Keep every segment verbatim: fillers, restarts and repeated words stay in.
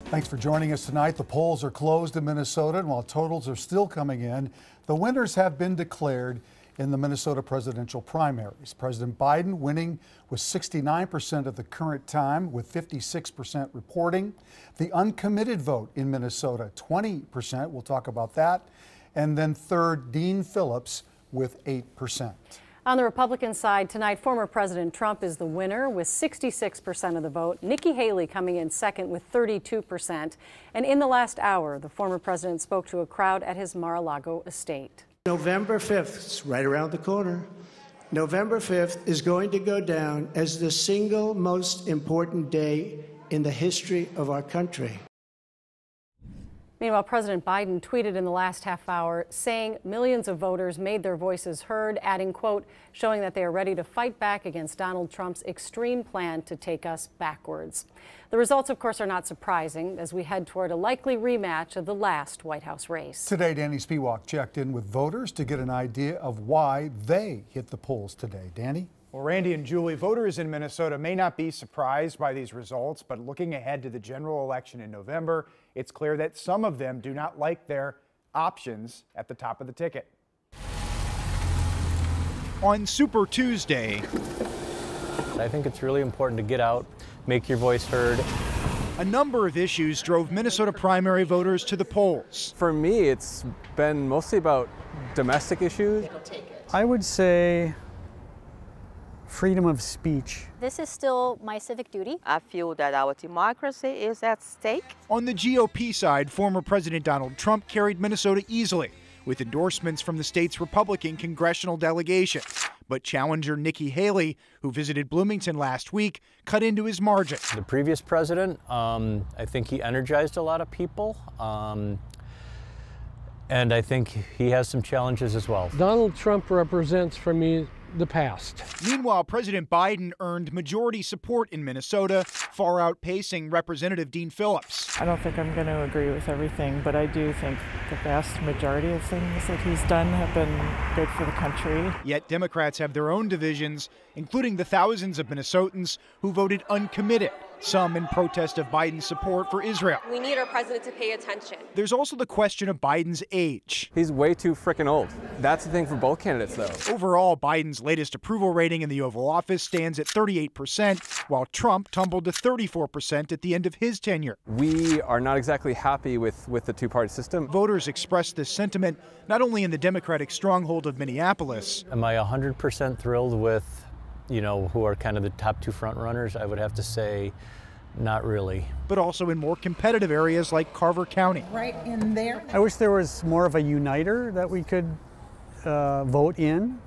Thanks for joining us tonight. The polls are closed in Minnesota, and while totals are still coming in, the winners have been declared in the Minnesota presidential primaries. President Biden winning with sixty-nine percent of the current time, with fifty-six percent reporting. The uncommitted vote in Minnesota, twenty percent. We'll talk about that. And then third, Dean Phillips with eight percent. On the Republican side tonight, former President Trump is the winner with sixty-six percent of the vote. Nikki Haley coming in second with thirty-two percent. And in the last hour, the former president spoke to a crowd at his Mar-a-Lago estate. November fifth, it's right around the corner. November fifth is going to go down as the single most important day in the history of our country. Meanwhile, President Biden tweeted in the last half hour saying millions of voters made their voices heard, adding, quote, showing that they are ready to fight back against Donald Trump's extreme plan to take us backwards. The results, of course, are not surprising as we head toward a likely rematch of the last White House race. Today, Danny Spiewak checked in with voters to get an idea of why they hit the polls today. Danny? Well, Randy and Julie, voters in Minnesota may not be surprised by these results, but looking ahead to the general election in November, it's clear that some of them do not like their options at the top of the ticket. On Super Tuesday, I think it's really important to get out, make your voice heard. A number of issues drove Minnesota primary voters to the polls. For me, it's been mostly about domestic issues. I would say freedom of speech. This is still my civic duty. I feel that our democracy is at stake. On the G O P side, former President Donald Trump carried Minnesota easily, with endorsements from the state's Republican congressional delegation. But challenger Nikki Haley, who visited Bloomington last week, cut into his margin. The previous president, um, I think he energized a lot of people. Um, and I think he has some challenges as well. Donald Trump represents for me the past. Meanwhile, President Biden earned majority support in Minnesota, far outpacing Representative Dean Phillips. I don't think I'm going to agree with everything, but I do think the vast majority of things that he's done have been good for the country. Yet Democrats have their own divisions, including the thousands of Minnesotans who voted uncommitted, some in protest of Biden's support for Israel. We need our president to pay attention. There's also the question of Biden's age. He's way too frickin' old. That's the thing for both candidates, though. Overall, Biden's latest approval rating in the Oval Office stands at thirty-eight percent, while Trump tumbled to thirty-four percent at the end of his tenure. We are not exactly happy with, with the two-party system. Voters expressed this sentiment not only in the Democratic stronghold of Minneapolis. Am I one hundred percent thrilled with, you know, who are kind of the top two front runners? I would have to say not really. But also in more competitive areas like Carver County. Right in there. I wish there was more of a uniter that we could uh, vote in.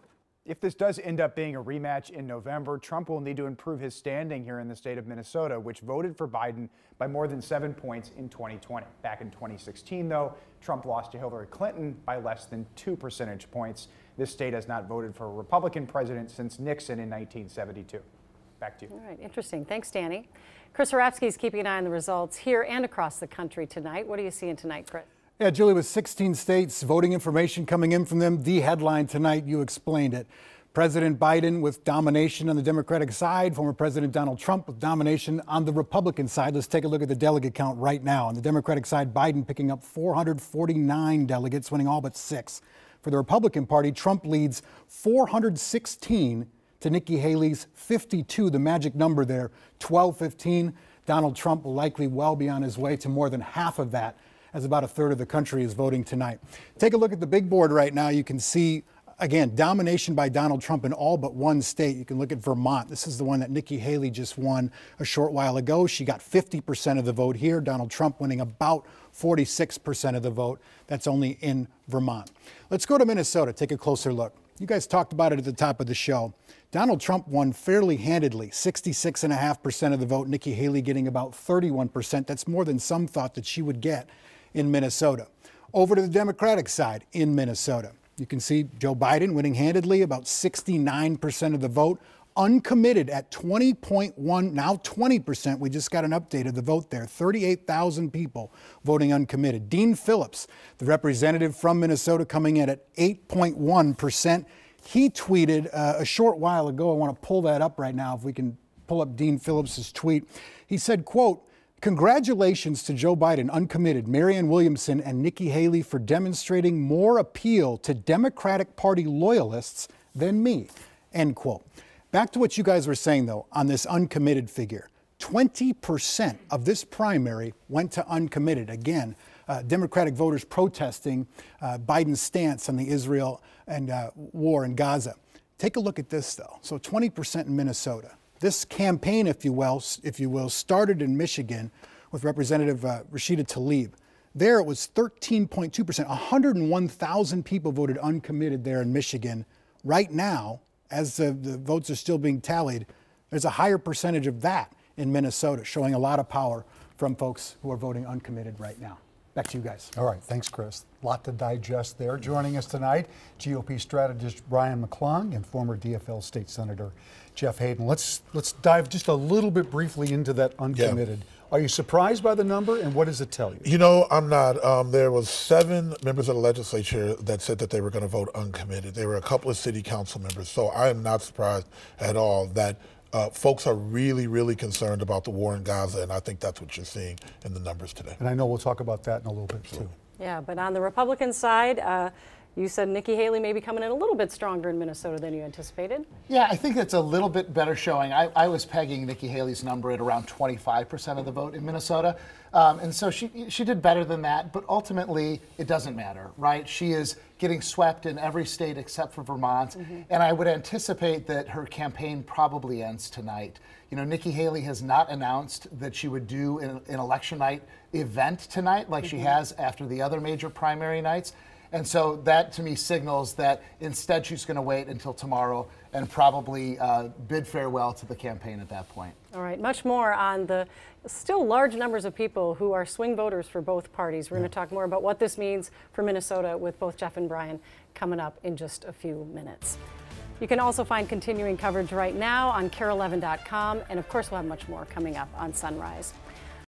If this does end up being a rematch in November, Trump will need to improve his standing here in the state of Minnesota, which voted for Biden by more than seven points in twenty twenty. Back in twenty sixteen, though, Trump lost to Hillary Clinton by less than two percentage points. This state has not voted for a Republican president since Nixon in nineteen seventy-two. Back to you. All right, interesting. Thanks, Danny. Chris Harapsky is keeping an eye on the results here and across the country tonight. What are you seeing tonight, Chris? Yeah, Julie, with sixteen states, voting information coming in from them, the headline tonight, you explained it. President Biden with domination on the Democratic side, former President Donald Trump with domination on the Republican side. Let's take a look at the delegate count right now. On the Democratic side, Biden picking up four hundred forty-nine delegates, winning all but six. For the Republican Party, Trump leads four hundred sixteen to Nikki Haley's fifty-two, the magic number there, twelve fifteen. Donald Trump will likely well be on his way to more than half of that, as about a third of the country is voting tonight. Take a look at the big board right now. You can see, again, domination by Donald Trump in all but one state. You can look at Vermont. This is the one that Nikki Haley just won a short while ago. She got fifty percent of the vote here. Donald Trump winning about forty-six percent of the vote. That's only in Vermont. Let's go to Minnesota, take a closer look. You guys talked about it at the top of the show. Donald Trump won fairly handedly, sixty-six point five percent of the vote. Nikki Haley getting about thirty-one percent. That's more than some thought that she would get in Minnesota. Over to the Democratic side in Minnesota. You can see Joe Biden winning handedly, about sixty-nine percent of the vote. Uncommitted at twenty point one, now twenty percent. We just got an update of the vote there. thirty-eight thousand people voting uncommitted. Dean Phillips, the representative from Minnesota, coming in at eight point one percent. He tweeted uh, a short while ago, I want to pull that up right now if we can pull up Dean Phillips's tweet. He said, quote, Congratulations to Joe Biden, uncommitted, Marianne Williamson, and Nikki Haley for demonstrating more appeal to Democratic Party loyalists than me, end quote. Back to what you guys were saying, though, on this uncommitted figure. twenty percent of this primary went to uncommitted. Again, uh, Democratic voters protesting uh, Biden's stance on the Israel and uh, war in Gaza. Take a look at this, though. So twenty percent in Minnesota. This campaign, if you will, if you will, started in Michigan with Representative uh, Rashida Tlaib. There it was thirteen point two percent. one hundred one thousand people voted uncommitted there in Michigan. Right now, as the, the votes are still being tallied, there's a higher percentage of that in Minnesota, showing a lot of power from folks who are voting uncommitted right now. Back to you guys. All right, thanks, Chris. A lot to digest there. Joining us tonight, G O P strategist Brian McClung and former D F L State Senator Jeff Hayden. Let's let's dive just a little bit briefly into that uncommitted. Yeah. Are you surprised by the number, and what does it tell you? You know, I'm not. Um, there was seven members of the legislature that said that they were going to vote uncommitted. There were a couple of city council members, so I am not surprised at all that uh, folks are really, really concerned about the war in Gaza, and I think that's what you're seeing in the numbers today. And I know we'll talk about that in a little bit, too. Yeah, but on the Republican side, uh, you said Nikki Haley may be coming in a little bit stronger in Minnesota than you anticipated. Yeah, I think it's a little bit better showing. I, I was pegging Nikki Haley's number at around twenty-five percent of the vote in Minnesota. Um, and so she she did better than that, but ultimately it doesn't matter, right? She is getting swept in every state except for Vermont. Mm-hmm. And I would anticipate that her campaign probably ends tonight. You know, Nikki Haley has not announced that she would do an, an election night event tonight like mm-hmm. she has after the other major primary nights. And so that, to me, signals that instead she's going to wait until tomorrow and probably uh, bid farewell to the campaign at that point. All right, much more on the still large numbers of people who are swing voters for both parties. We're yeah. going to talk more about what this means for Minnesota with both Jeff and Brian coming up in just a few minutes. You can also find continuing coverage right now on K A R E eleven dot com, and of course we'll have much more coming up on Sunrise.